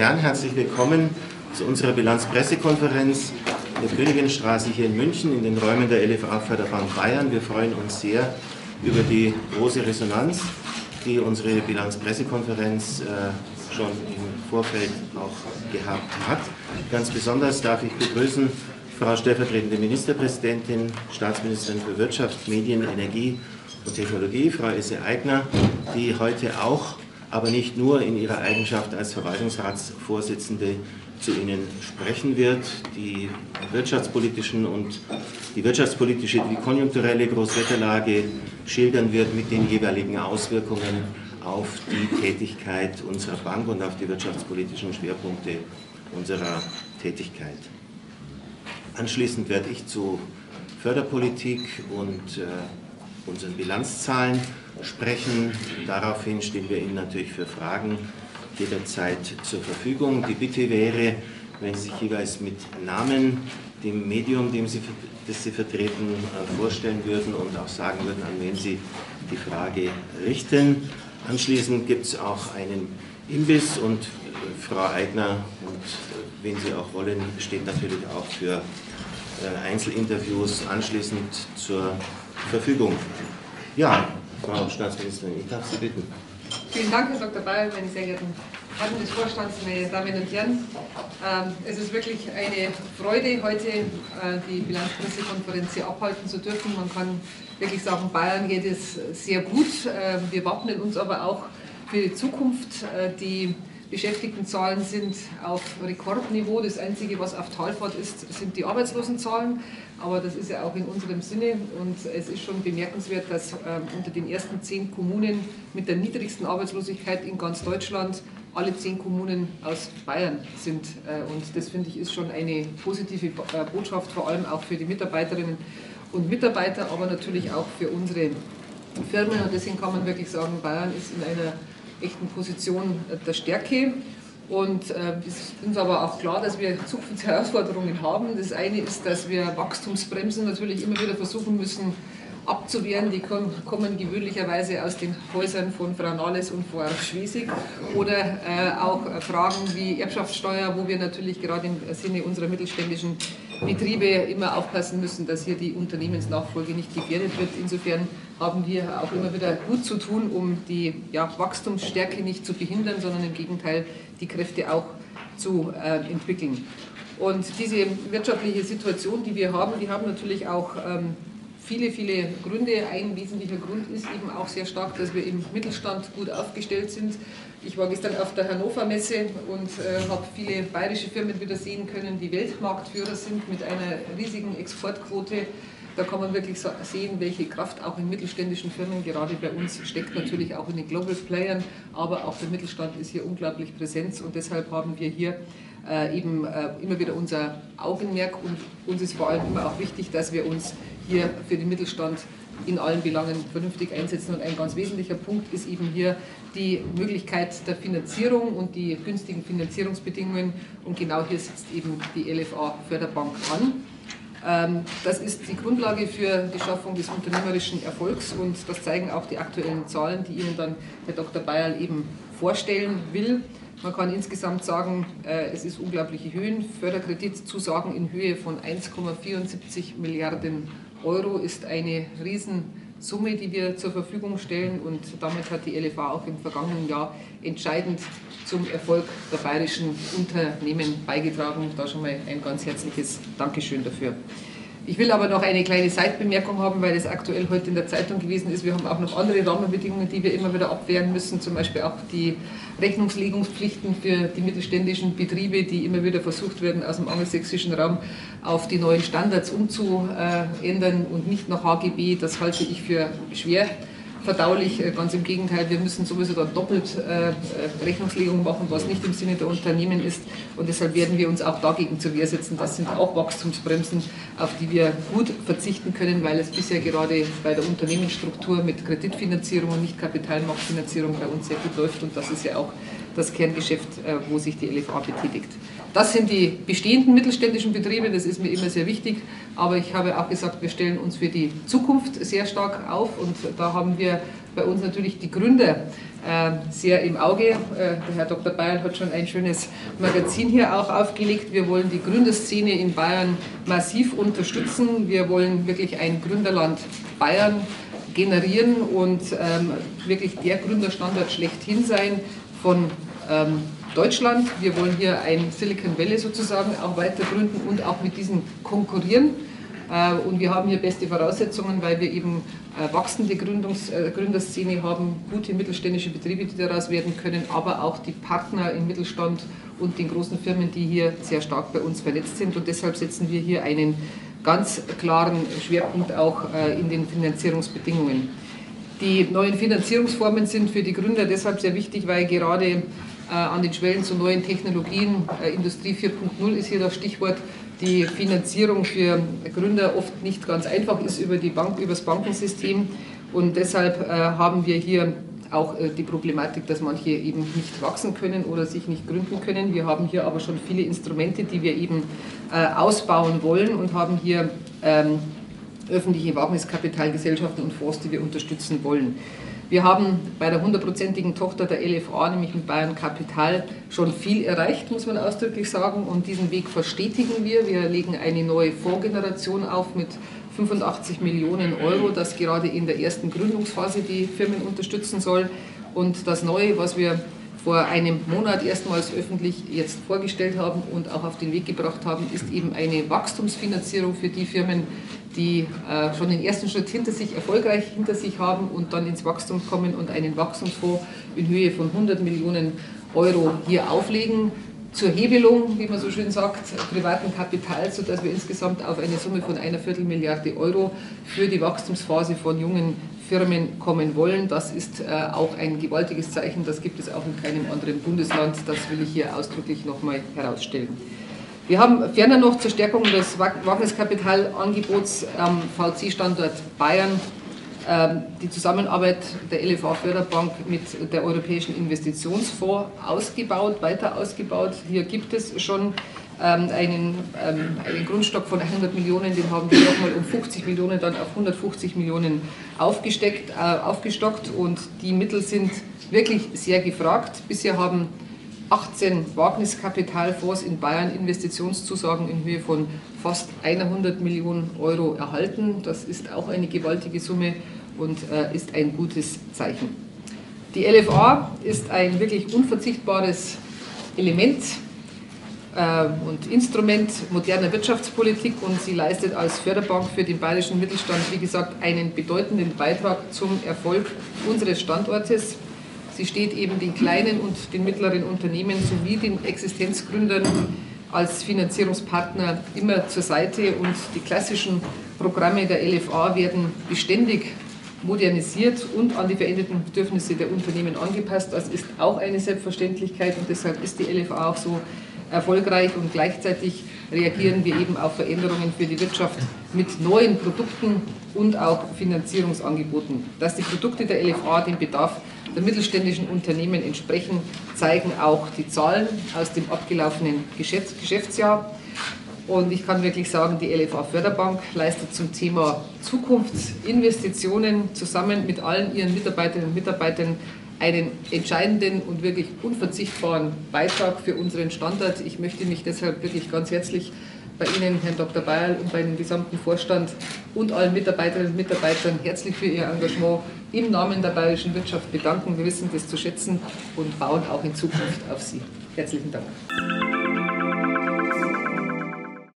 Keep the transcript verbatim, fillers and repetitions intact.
Herren, herzlich willkommen zu unserer Bilanzpressekonferenz in der Königinstraße hier in München in den Räumen der L F A Förderbank Bayern. Wir freuen uns sehr über die große Resonanz, die unsere Bilanzpressekonferenz äh, schon im Vorfeld auch gehabt hat. Ganz besonders darf ich begrüßen Frau stellvertretende Ministerpräsidentin, Staatsministerin für Wirtschaft, Medien, Energie und Technologie, Frau Esse-Aigner, die heute auch, aber nicht nur in ihrer Eigenschaft als Verwaltungsratsvorsitzende zu Ihnen sprechen wird, die wirtschaftspolitischen und die wirtschaftspolitische, die konjunkturelle Großwetterlage schildern wird mit den jeweiligen Auswirkungen auf die Tätigkeit unserer Bank und auf die wirtschaftspolitischen Schwerpunkte unserer Tätigkeit. Anschließend werde ich zu Förderpolitik und äh, unseren Bilanzzahlen sprechen. Daraufhin stehen wir Ihnen natürlich für Fragen jederzeit zur Verfügung. Die Bitte wäre, wenn Sie sich jeweils mit Namen, dem Medium, dem Sie, das Sie vertreten, vorstellen würden und auch sagen würden, an wen Sie die Frage richten. Anschließend gibt es auch einen Imbiss und Frau Aigner, und wen Sie auch wollen, steht natürlich auch für Einzelinterviews anschließend zur Verfügung. Ja, Frau Staatsministerin, ich darf Sie bitten. Vielen Dank, Herr Doktor Bayer, meine sehr geehrten Herren des Vorstands, meine Damen und Herren. Es ist wirklich eine Freude, heute die Bilanzpressekonferenz hier abhalten zu dürfen. Man kann wirklich sagen, Bayern geht es sehr gut. Wir wappnen uns aber auch für die Zukunft. Die Beschäftigtenzahlen sind auf Rekordniveau. Das Einzige, was auf Talfahrt ist, sind die Arbeitslosenzahlen. Aber das ist ja auch in unserem Sinne. Und es ist schon bemerkenswert, dass äh, unter den ersten zehn Kommunen mit der niedrigsten Arbeitslosigkeit in ganz Deutschland alle zehn Kommunen aus Bayern sind. Äh, und das, finde ich, ist schon eine positive äh, Botschaft, vor allem auch für die Mitarbeiterinnen und Mitarbeiter, aber natürlich auch für unsere Firmen. Und deswegen kann man wirklich sagen, Bayern ist in einer echten Position der Stärke. Und äh, es ist uns aber auch klar, dass wir Zukunftsherausforderungen haben. Das eine ist, dass wir Wachstumsbremsen natürlich immer wieder versuchen müssen abzuwehren. Die kommen gewöhnlicherweise aus den Häusern von Frau Nahles und Frau Schwesig. Oder äh, auch Fragen wie Erbschaftssteuer, wo wir natürlich gerade im Sinne unserer mittelständischen Betriebe immer aufpassen müssen, dass hier die Unternehmensnachfolge nicht gefährdet wird. Insofern haben wir auch immer wieder gut zu tun, um die ja, Wachstumsstärke nicht zu behindern, sondern im Gegenteil die Kräfte auch zu äh, entwickeln. Und diese wirtschaftliche Situation, die wir haben, die haben natürlich auch ähm, viele, viele Gründe. Ein wesentlicher Grund ist eben auch sehr stark, dass wir im Mittelstand gut aufgestellt sind. Ich war gestern auf der Hannover Messe und äh, habe viele bayerische Firmen wieder sehen können, die Weltmarktführer sind mit einer riesigen Exportquote. Da kann man wirklich sehen, welche Kraft auch in mittelständischen Firmen gerade bei uns steckt, natürlich auch in den Global Playern, aber auch der Mittelstand ist hier unglaublich präsent und deshalb haben wir hier äh, eben äh, immer wieder unser Augenmerk und uns ist vor allem immer auch wichtig, dass wir uns hier für den Mittelstand in allen Belangen vernünftig einsetzen. Und ein ganz wesentlicher Punkt ist eben hier die Möglichkeit der Finanzierung und die günstigen Finanzierungsbedingungen. Und genau hier sitzt eben die L F A Förderbank an. Das ist die Grundlage für die Schaffung des unternehmerischen Erfolgs und das zeigen auch die aktuellen Zahlen, die Ihnen dann Herr Doktor Bayer eben vorstellen will. Man kann insgesamt sagen, es ist unglaubliche Höhen. Förderkreditzusagen in Höhe von eins Komma vierundsiebzig Milliarden Euro ist eine Riesensumme, die wir zur Verfügung stellen und damit hat die L F A auch im vergangenen Jahr entscheidend zum Erfolg der bayerischen Unternehmen beigetragen. Da schon mal ein ganz herzliches Dankeschön dafür. Ich will aber noch eine kleine Seitbemerkung haben, weil es aktuell heute in der Zeitung gewesen ist. Wir haben auch noch andere Rahmenbedingungen, die wir immer wieder abwehren müssen, zum Beispiel auch die Rechnungslegungspflichten für die mittelständischen Betriebe, die immer wieder versucht werden, aus dem angelsächsischen Raum auf die neuen Standards umzuändern und nicht nach H G B. Das halte ich für schwer verdaulich, ganz im Gegenteil, wir müssen sowieso dann doppelt äh, Rechnungslegung machen, was nicht im Sinne der Unternehmen ist und deshalb werden wir uns auch dagegen zur Wehr setzen. Das sind auch Wachstumsbremsen, auf die wir gut verzichten können, weil es bisher gerade bei der Unternehmensstruktur mit Kreditfinanzierung und nicht Kapitalmarktfinanzierung bei uns sehr gut läuft und das ist ja auch das Kerngeschäft, wo sich die L F A betätigt. Das sind die bestehenden mittelständischen Betriebe, das ist mir immer sehr wichtig, aber ich habe auch gesagt, wir stellen uns für die Zukunft sehr stark auf und da haben wir bei uns natürlich die Gründer sehr im Auge. Der Herr Doktor Bayerl hat schon ein schönes Magazin hier auch aufgelegt. Wir wollen die Gründerszene in Bayern massiv unterstützen. Wir wollen wirklich ein Gründerland Bayern generieren und wirklich der Gründerstandort schlechthin sein von Deutschland. Wir wollen hier ein Silicon Valley sozusagen auch weiter gründen und auch mit diesen konkurrieren. Und wir haben hier beste Voraussetzungen, weil wir eben wachsende Gründungs Gründerszene haben, gute mittelständische Betriebe, die daraus werden können, aber auch die Partner im Mittelstand und den großen Firmen, die hier sehr stark bei uns vernetzt sind. Und deshalb setzen wir hier einen ganz klaren Schwerpunkt auch in den Finanzierungsbedingungen. Die neuen Finanzierungsformen sind für die Gründer deshalb sehr wichtig, weil gerade an den Schwellen zu neuen Technologien, Industrie vier Punkt null ist hier das Stichwort, die Finanzierung für Gründer oft nicht ganz einfach ist über, die Bank, über das Bankensystem. Und deshalb äh, haben wir hier auch äh, die Problematik, dass manche eben nicht wachsen können oder sich nicht gründen können. Wir haben hier aber schon viele Instrumente, die wir eben äh, ausbauen wollen und haben hier ähm, öffentliche Wagniskapitalgesellschaften und Fonds, die wir unterstützen wollen. Wir haben bei der hundertprozentigen Tochter der L F A, nämlich mit Bayern Kapital, schon viel erreicht, muss man ausdrücklich sagen. Und diesen Weg verstetigen wir. Wir legen eine neue Fondsgeneration auf mit fünfundachtzig Millionen Euro, das gerade in der ersten Gründungsphase die Firmen unterstützen soll. Und das Neue, was wir vor einem Monat erstmals öffentlich jetzt vorgestellt haben und auch auf den Weg gebracht haben, ist eben eine Wachstumsfinanzierung für die Firmen, die äh, schon den ersten Schritt hinter sich, erfolgreich hinter sich haben und dann ins Wachstum kommen und einen Wachstumsfonds in Höhe von hundert Millionen Euro hier auflegen. Zur Hebelung, wie man so schön sagt, privaten Kapitals, sodass wir insgesamt auf eine Summe von einer Viertelmilliarde Euro für die Wachstumsphase von jungen Firmen kommen wollen. Das ist äh, auch ein gewaltiges Zeichen, das gibt es auch in keinem anderen Bundesland, das will ich hier ausdrücklich nochmal herausstellen. Wir haben ferner noch zur Stärkung des Wagniskapitalangebots am V C-Standort Bayern die Zusammenarbeit der L F A-Förderbank mit der Europäischen Investitionsfonds ausgebaut, weiter ausgebaut. Hier gibt es schon ähm, einen, ähm, einen Grundstock von hundert Millionen, den haben wir nochmal um fünfzig Millionen, dann auf hundertfünfzig Millionen aufgesteckt, äh, aufgestockt und die Mittel sind wirklich sehr gefragt. Bisher haben achtzehn Wagniskapitalfonds in Bayern Investitionszusagen in Höhe von fast hundert Millionen Euro erhalten. Das ist auch eine gewaltige Summe und äh, ist ein gutes Zeichen. Die L F A ist ein wirklich unverzichtbares Element äh, und Instrument moderner Wirtschaftspolitik und sie leistet als Förderbank für den bayerischen Mittelstand, wie gesagt, einen bedeutenden Beitrag zum Erfolg unseres Standortes. Sie steht eben den kleinen und den mittleren Unternehmen sowie den Existenzgründern als Finanzierungspartner immer zur Seite und die klassischen Programme der L F A werden beständig modernisiert und an die veränderten Bedürfnisse der Unternehmen angepasst. Das ist auch eine Selbstverständlichkeit und deshalb ist die L F A auch so erfolgreich und gleichzeitig reagieren wir eben auf Veränderungen für die Wirtschaft mit neuen Produkten und auch Finanzierungsangeboten. Dass die Produkte der L F A dem Bedarf der mittelständischen Unternehmen entsprechen, zeigen auch die Zahlen aus dem abgelaufenen Geschäftsjahr. Und ich kann wirklich sagen, die L F A-Förderbank leistet zum Thema Zukunftsinvestitionen zusammen mit allen ihren Mitarbeiterinnen und Mitarbeitern einen entscheidenden und wirklich unverzichtbaren Beitrag für unseren Standort. Ich möchte mich deshalb wirklich ganz herzlich bei Ihnen, Herrn Doktor Bayerl, und bei dem gesamten Vorstand und allen Mitarbeiterinnen und Mitarbeitern herzlich für Ihr Engagement im Namen der bayerischen Wirtschaft bedanken. Wir wissen das zu schätzen und bauen auch in Zukunft auf Sie. Herzlichen Dank.